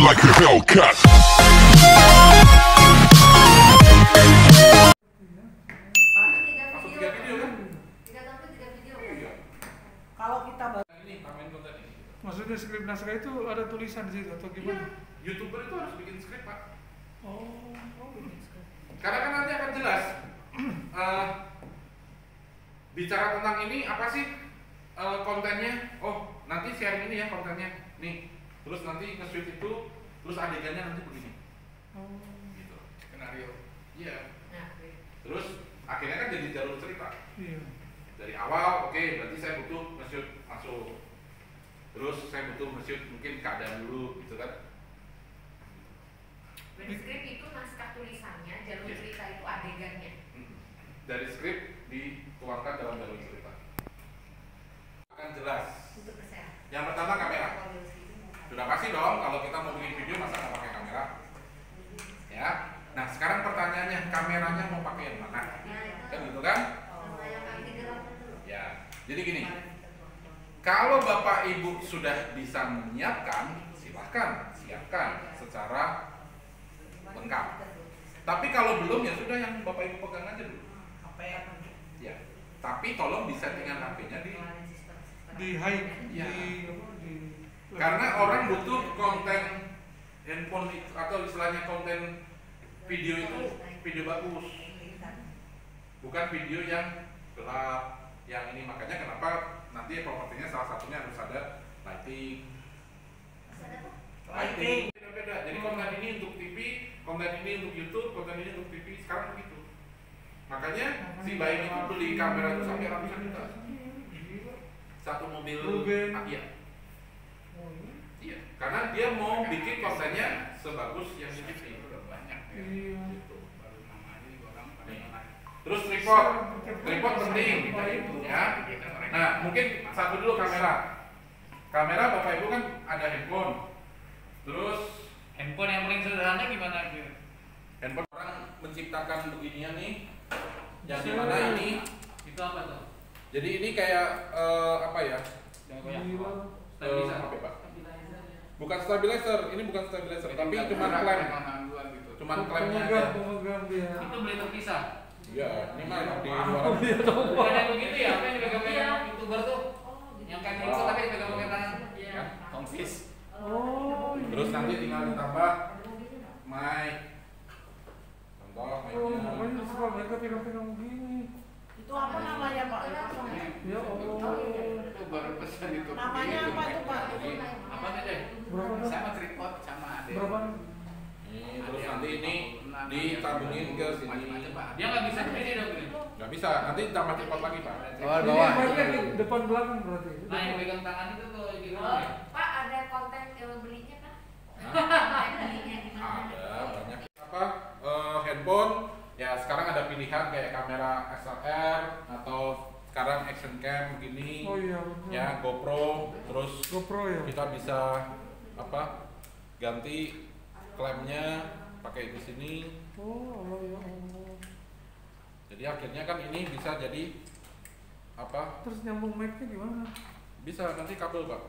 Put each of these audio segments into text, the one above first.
like a Hellcat. Kalau kita maksudnya skrip naskah itu ada tulisan di situ atau gimana? YouTuber itu harus bikin skrip, Pak. Oh, bikin skrip. Karena kan nanti akan jelas bicara tentang ini apa sih kontennya. Oh, nanti sharing ini ya kontennya. Nih, terus nanti nge-shoot itu, terus adegannya nanti begini. Oh, Gitu, skenario. Iya. Nah, Terus akhirnya kan jadi jalur cerita. iya. Dari awal, oke, berarti saya butuh nge-shoot masuk. Terus saya butuh nge-shoot mungkin keadaan dulu, gitu kan. dari skrip itu naskah tulisannya, jalur cerita itu adegannya. Dari skrip dituangkan dalam jalur cerita. Akan jelas. Untuk kesehatan. Yang pertama kamera. Sudah pasti dong kalau kita mau bikin video masa nggak pakai kamera. Ya. Nah sekarang pertanyaannya kameranya mau pakai yang mana? Kan gitu kan? Ya. Jadi gini. Kalau Bapak Ibu sudah bisa menyiapkan, silahkan siapkan secara lengkap. Tapi kalau belum ya sudah yang Bapak Ibu pegang aja dulu. Ya. Tapi tolong di settingan HP-nya Di high, Ya. di Karena orang butuh konten handphone atau istilahnya konten video itu video bagus, bukan video yang gelap, yang ini. Makanya kenapa nanti propertinya salah satunya harus ada lighting. Beda-beda. Jadi konten ini untuk TV, konten ini untuk YouTube, konten ini untuk TV. Sekarang begitu. Makanya si Baim itu beli kamera itu sampai ratusan juta. Satu mobil. Iya. Iya. Karena dia mau bikin kontennya sebagus yang di TV. Banyak ya. Iya. Gitu. Terus tripod penting, ya. Nah, mungkin satu dulu kamera. Kamera Bapak Ibu kan ada handphone. Terus handphone yang paling sederhana gimana gitu? handphone orang menciptakan beginian nih, yang dimana ini Itu apa tuh? jadi ini kayak apa ya? Yang kayak Gila. Apa ya, Pak? Bukan stabilizer, ini bukan stabilizer, tapi cuma klem. Cuma klemnya aja. Pemegang dia. Itu beli terpisah. Iya, ini mah di luar. Bukan yang begitu ya? Apa yang dipegang YouTuber tuh? Yang kayak itu tapi dipegang pakai tangan. Iya. Confis. Oh, iya. Terus nanti tinggal ditambah mic. Contoh Oh, mic-nya. makanya suka mereka pegang-pegang begini. Itu apa namanya, Pak? Ya Allah. Itu baru pesan itu. Namanya apa itu, Pak? Apa tuh deh? Berapa tuh? Sama tripod sama adek. Berapa? Ini terus nanti ini ditabungin ke sini. Dia nggak bisa berdiri dong ini. Nggak bisa, nanti tambah tripod lagi, Pak. Ini mic-nya di depan belakang berarti. Nah yang pegang tangan itu tuh gimana Oh, ya? Pak, ada konten yang belinya kan? Hah? Konten belinya di mana? Ada banyak. Apa? Handphone. Ya sekarang ada pilihan kayak kamera SLR atau sekarang action cam begini. Oh iya, benar. Ya GoPro. Terus GoPro ya. kita bisa apa? Ganti klemnya pakai di sini. Oh, Allah ya Allah. Jadi akhirnya kan ini bisa jadi apa? Terus nyambung mic-nya gimana? Bisa nanti kabel, Pak.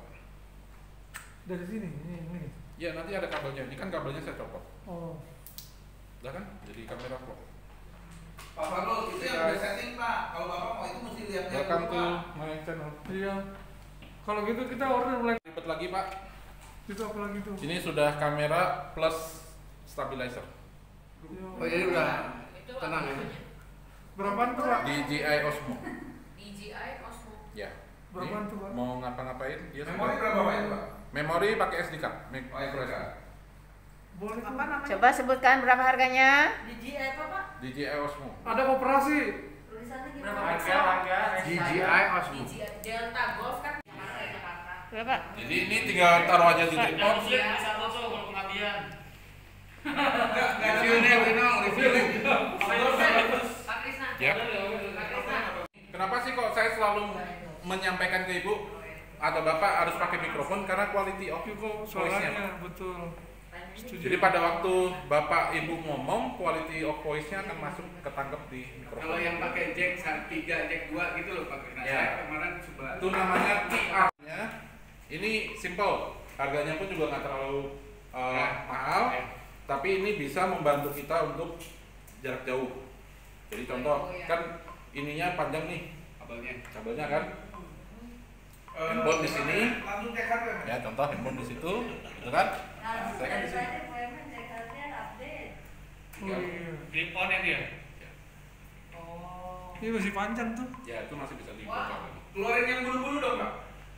Dari sini, ini. Ya nanti ada kabelnya. Ini kan kabelnya saya copot. Oh. Udah kan? Jadi kamera vlog. Pak Farul, itu yang udah setting Pak. Kalau Bapak mau itu mesti lihat-lihat Welcome dulu to Pak. my channel. Iya. Kalau gitu kita order mulai. Ribet lagi, Pak. Itu apa lagi tuh? Ini sudah kamera plus stabilizer. Oh jadi udah Itu tenang ya. Berapaan tuh, Pak? DJI Osmo. DJI Osmo. Ya. Berapaan Ini tuh, Pak? mau ngapa-ngapain dia Memori sudah- berapa Pak itu Pak? Memori pakai SD card. Oh ya berapa? Boleh tuh. Apa namanya? Coba sebutkan berapa harganya? DJI apa, Pak? DJI Osmo. Ada koperasi. Tulisannya Berapa gimana? harga? DJI Osmo. DJI Delta Golf kan Jakarta. Berapa? Jadi ini tinggal taruh aja di tripod. Muslim bisa tuh kalau pengabdian. Review nih, Winong, review nih. Pak Krisna. Ya. Pak Krisna. Kenapa sih kok saya selalu menyampaikan ke Ibu atau Bapak harus pakai mikrofon karena quality of Itu kok voice-nya. suaranya betul. Setuju. Jadi pada waktu Bapak Ibu ngomong, quality of voice-nya akan masuk ketangkep di mikrofon. Kalau yang pakai jack 3, jack 2 gitu loh Pak. Nah, Ya. saya kemarin coba. Itu namanya TR-nya. Ini simple, harganya pun juga nggak terlalu mahal, tapi ini bisa membantu kita untuk jarak jauh. Jadi contoh kan ininya panjang nih kabelnya kan, handphone di sini, Langsung cek hardware. ya contoh handphone di situ, gitu kan? Saya kan di sini. Oh iya. Clip on ya dia. Ini masih panjang tuh. Ya itu masih bisa dibuka lagi. Keluarin yang bulu-bulu dong, Pak.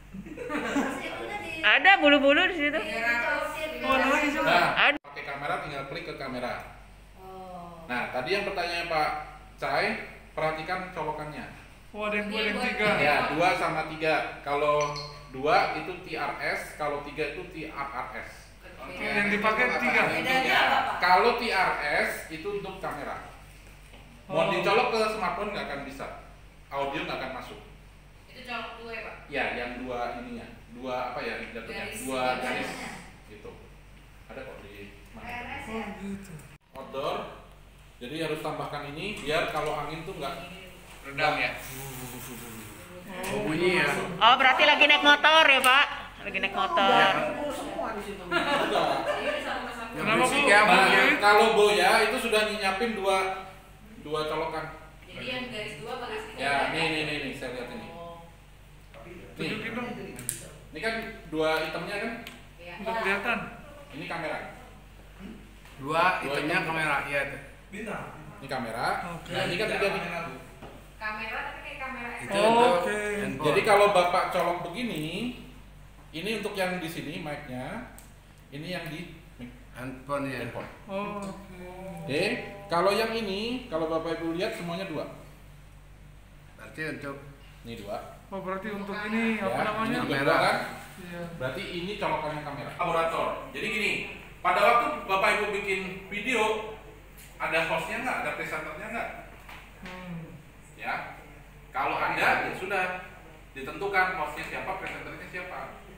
Ada bulu-bulu di situ. Oh, ada lagi coba. Nah, pakai kamera tinggal klik ke kamera. Nah, tadi yang pertanyaan Pak Cai, perhatikan colokannya. Oh, ada yang 2 dan 3. Ya, 2 sama 3. Kalau 2 itu TRS, kalau 3 itu TRRS. Yang dipakai 3. Kalau TRS itu untuk kamera. Mau dicolok ke smartphone nggak akan bisa. Audio nggak akan masuk. Itu colok 2 ya Pak? Ya, yang 2 ininya. 2 apa ya jatuhnya? 2 garis. Gitu. Ada kok di mana? Oh gitu. Outdoor. Jadi harus tambahkan ini biar kalau angin tuh nggak Redam ya. Oh, bunyi ya. Oh, berarti lagi naik motor ya, Pak? Lagi naik motor. Semua di situ. Udah. Kenapa Bu? Nah, kalau Boya itu sudah nyiapin dua colokan. Jadi yang garis 2 apa garis 3? Ya, nih, saya lihat ini. Tunjukin dong. Ini kan 2 itemnya kan? Iya. Udah kelihatan. Ini kamera. Dua itemnya kamera, iya. Ini kamera. Oke. Nah, ini kan 3 nih. Kamera tapi kayak kamera Itu SD. untuk Oke. handphone. Jadi kalau Bapak colok begini, ini untuk yang di sini mic-nya, ini yang di mic handphone ya. handphone. Oh, oke. Oke, kalau yang ini, kalau Bapak Ibu lihat semuanya 2. Berarti untuk Ini 2. Oh, berarti untuk ini apa Ya, namanya? ini juga 2 kan? Iya. Berarti ini colokannya kamera. Laborator. Jadi gini, pada waktu Bapak Ibu bikin video, ada hostnya nggak? Ada presenternya nggak? Ya. Kalau ada, ya sudah ditentukan hostnya siapa, presenternya siapa.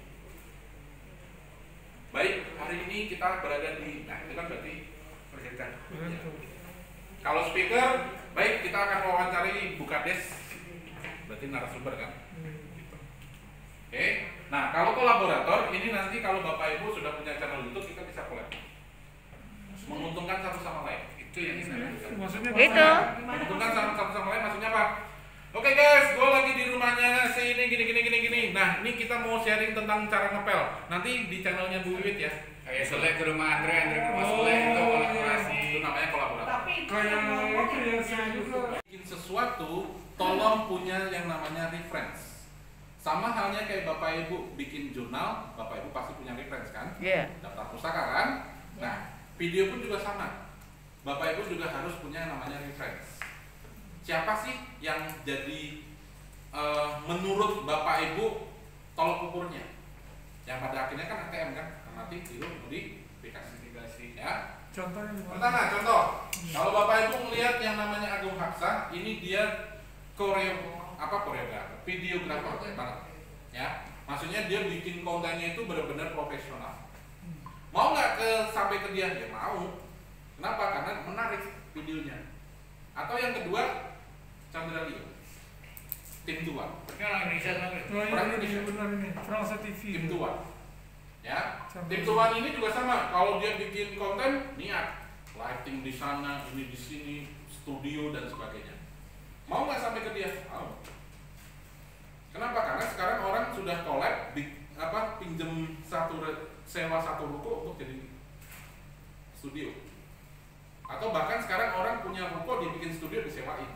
Baik, hari ini kita berada di, nah itu kan berarti presenter. Ya. Kalau speaker, baik kita akan wawancari Bukades, berarti narasumber kan. Gitu. Oke, nah kalau kolaborator ini nanti kalau Bapak Ibu sudah punya channel YouTube kita bisa collab, menguntungkan satu sama lain. Itu yang kita lakukan. Maksudnya Itu. Menguntungkan satu sama lain maksudnya apa? Oke guys, gue lagi di rumahnya si ini gini. Nah ini kita mau sharing tentang cara ngepel. Nanti di channelnya Bu Wiwit ya. Kayak Soleh ke rumah Andre ke rumah Soleh itu kolaborasi. Itu namanya kolaborasi. Tapi kayak itu ya saya juga. Bikin sesuatu, tolong punya yang namanya reference. Sama halnya kayak Bapak Ibu bikin jurnal, Bapak Ibu pasti punya reference kan? Iya. Daftar pustaka kan? Nah, video pun juga sama. Bapak Ibu juga harus punya yang namanya reference. Siapa sih yang jadi menurut Bapak Ibu tolok ukurnya? Yang pada akhirnya kan ATM kan? Nanti itu modifikasi. Ya. Contohnya Pertama, contoh. Kalau Bapak Ibu melihat yang namanya Agung Haksa, ini dia koreografer, videografer banget. Ya. Maksudnya dia bikin kontennya itu benar-benar profesional. Mau nggak sampai ke dia? Ya mau. Kenapa? Karena menarik videonya. Atau yang kedua, Chandra Leo, tim tua. Ini orang Indonesia kan? Orang Indonesia. benar ini. Frangsa TV. Tim tua. Ya, tim tua ini juga sama. Kalau dia bikin konten, niat, lighting di sana, ini di sini, studio dan sebagainya. Mau nggak sampai ke dia? Mau. Kenapa? Karena sekarang orang sudah collab, pinjem sewa satu ruko untuk jadi studio. Atau bahkan sekarang orang punya ruko dibikin studio disewain.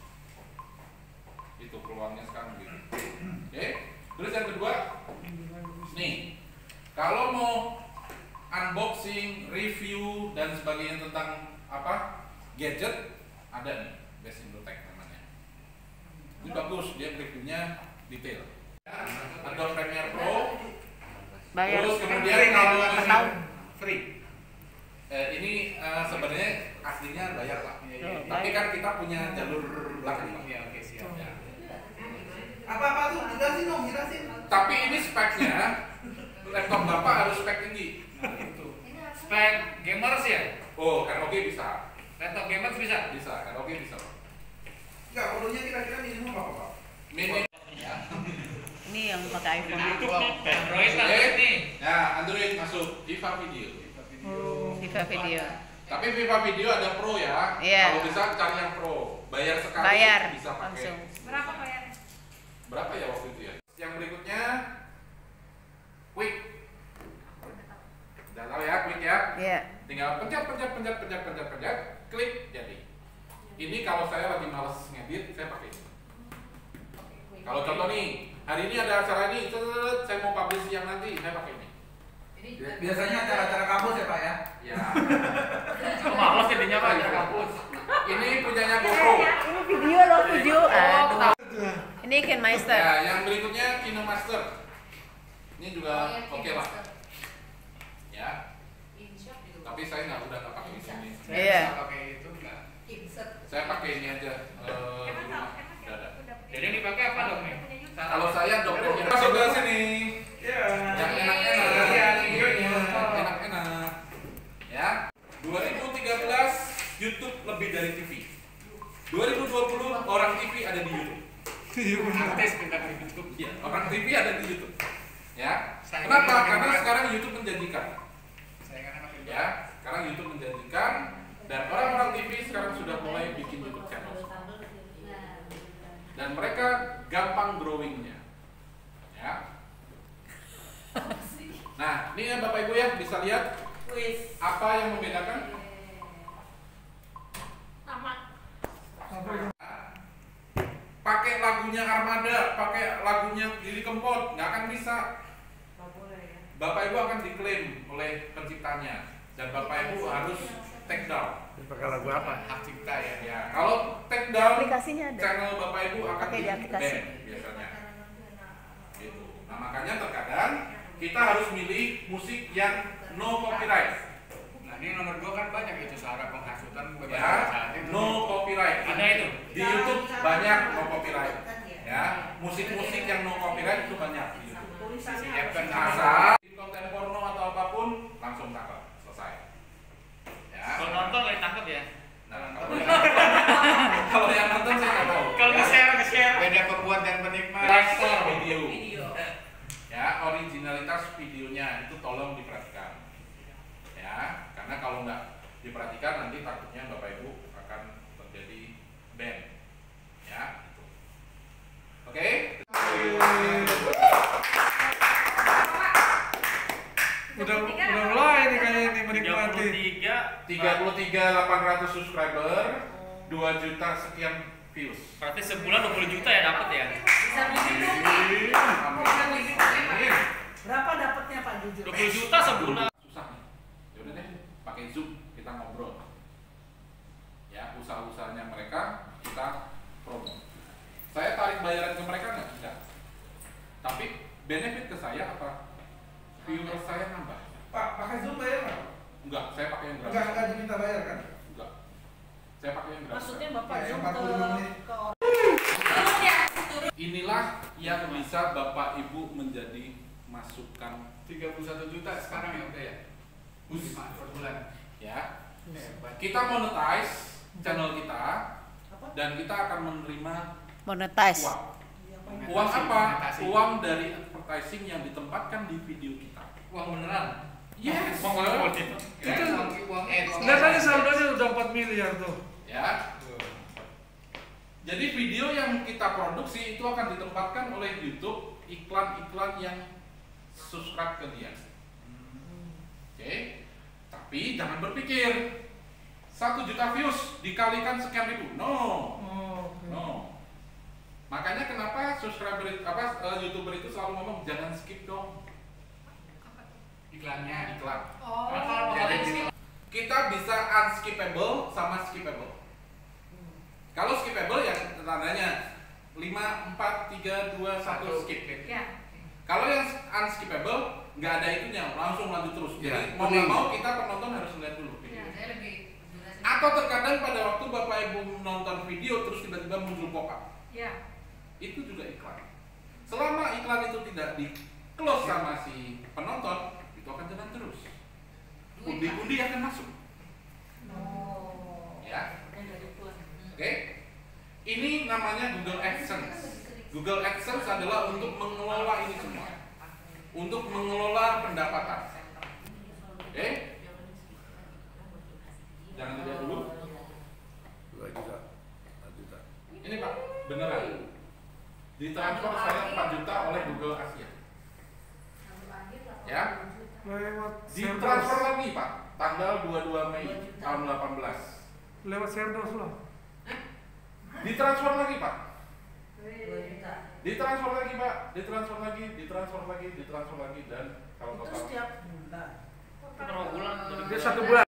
Itu peluangnya sekarang gitu. Oke. Terus yang kedua, nih, kalau mau unboxing, review dan sebagainya tentang gadget, ada nih Best Indotech namanya. Ini bagus, dia reviewnya detail. Adobe Premiere Pro. Bayar. Terus kemudian kalau tahun. free. Ini sebenarnya aslinya bayar Pak. Tapi bayar. kan kita punya jalur belakang Pak. Iya, oke siap. Ya. Apa tuh? Jelasin dong, jelasin. Tapi ini speknya laptop Bapak harus spek tinggi. Nah, itu. Spek gamers ya? Oh, ROG bisa. Laptop gamers bisa? Bisa, ROG bisa. Enggak, perlunya kira-kira minimum apa, Pak? Mini ya. Ini yang pakai iPhone. Android lah Oke. nih. Nah, Android masuk Viva Video. Viva Video. Tapi Viva Video ada Pro ya. Iya. Kalau bisa cari yang Pro. Bayar sekali Bayar bisa pakai. langsung. Berapa bayarnya? Berapa ya waktu itu ya? Yang berikutnya Quick. Udah tahu ya Quick ya? Iya. Tinggal pencet, klik jadi. Ini kalau saya lagi males ngedit, saya pakai ini. Kalau contoh nih, hari ini ada acara ini, saya mau publish siang nanti, saya pakai ini. Biasanya acara-acara kampus ya Pak ya? Ya. Kok males jadinya Pak acara kampus? Ini punyanya GoPro. Ini video loh, video. Aduh. Ini Ken Meister. Ya, yang berikutnya KinoMaster. Ini juga oke lah. Ya. Tapi saya udah nggak pakai di sini. Iya. Pakai itu enggak. Saya pakai ini aja. Di rumah. Udah ada. Jadi yang dipakai apa dong nih? Kalau saya dokternya masuk ke sini. Yang enak-enak. Enak-enak. Ya. 2013 YouTube lebih dari TV. 2020 orang TV ada di YouTube. Artis kita di YouTube. Iya, orang TV ada di YouTube. Ya. Kenapa? Karena sekarang YouTube menjanjikan. Ya, sekarang YouTube menjanjikan dan orang-orang TV sekarang sudah mulai bikin YouTube channel. Dan mereka gampang growingnya. Ya. Nah, ini ya Bapak Ibu ya bisa lihat apa yang membedakan. Pakai lagunya Armada, pakai lagunya Didi Kempot, nggak akan bisa. Bapak Ibu akan diklaim oleh penciptanya dan Bapak Ibu harus take down. Pakai lagu apa? Hak cipta ya. Ya, kalau take down Aplikasinya ada. channel Bapak Ibu akan Pakai di di aplikasi. ban biasanya. Gitu. Nah, makanya terkadang kita harus milih musik yang no copyright. Nah ini nomor 2 kan banyak itu suara penghasutan bebas Ya, saat itu. no copyright. Ada itu. Di YouTube banyak no copyright. Ya, musik-musik yang no copyright itu banyak di YouTube. Siapkan Asal konten porno atau apapun langsung tangkap, selesai. Ya. Kalau nonton nggak ditangkap ya? Nah, kalau yang nonton saya nggak tahu. Kalau nge-share. Beda pembuat dan penikmat. Rektor video. Ya, originalitas videonya itu tolong diperhatikan. Ya, karena kalau nggak diperhatikan nanti takutnya Bapak Ibu akan terjadi ban. Ya, gitu. Oke? Udah mulai nih kayaknya ini menikmati. 33.800 subscriber, 2 juta sekian views. Berarti sebulan 20 juta ya dapat ya? Bisa Amin. Berapa dapatnya Pak jujur? 20 juta sebulan. Susah nih. Ya udah deh, pakai Zoom kita ngobrol. Ya, usaha-usahanya mereka kita promo. Saya tarik bayaran ke mereka nggak bisa. Tapi benefit ke saya apa? Viewer saya nambah. Pak, pakai Zoom bayar nggak? Enggak, saya pakai yang gratis. Enggak diminta bayar kan? Enggak. Saya pakai yang gratis. Maksudnya Bapak Ya, Zoom 45 menit. ke orang. Inilah yang bisa Bapak Ibu menjadi masukan 31 juta sekarang ya udah ya? Per bulan. ya. Kita monetize channel kita dan kita akan menerima Monetize. uang. Uang apa? Uang dari advertising yang ditempatkan di video kita. Uang beneran? Yes. Uang itu? Itu Uang ads. lihat aja saldonya udah 4 miliar tuh. Ya. Jadi video yang kita produksi itu akan ditempatkan oleh YouTube iklan-iklan yang subscribe ke dia. Oke. Tapi jangan berpikir 1 juta views dikalikan sekian ribu. No. No. Makanya kenapa YouTuber itu selalu ngomong jangan skip dong Iklannya. iklan. Oh. Jadi Kita bisa unskippable sama skippable. Kalau skippable ya tandanya 5, 4, 3, 2, 1 skip. Ya. Kalau yang unskippable nggak ada itunya, langsung lanjut terus. Ya, Jadi mau nggak mau kita penonton harus melihat dulu video. Ya, saya lebih durasi. Atau terkadang pada waktu Bapak Ibu menonton video terus tiba-tiba muncul pop-up. Ya. Itu juga iklan. Selama iklan itu tidak di close sama si penonton, itu akan jalan terus. Pundi-pundi akan masuk. Oh. Ya. Oke. Ini namanya Google AdSense. Google AdSense adalah untuk mengelola ini semua. Untuk mengelola pendapatan. Oke. Jangan dilihat dulu. 2 juta. 4 juta. Ini Pak, beneran. Ditransfer saya 4 juta oleh Google Asia. Ya. Lewat Ditransfer lagi Pak, tanggal 22 Mei tahun 18. Lewat Serdos lah. Ditransfer lagi Pak. 2 juta. Ditransfer lagi Pak, ditransfer lagi dan kalau Itu total setiap bulan. Berapa bulan? Dia 1 bulan.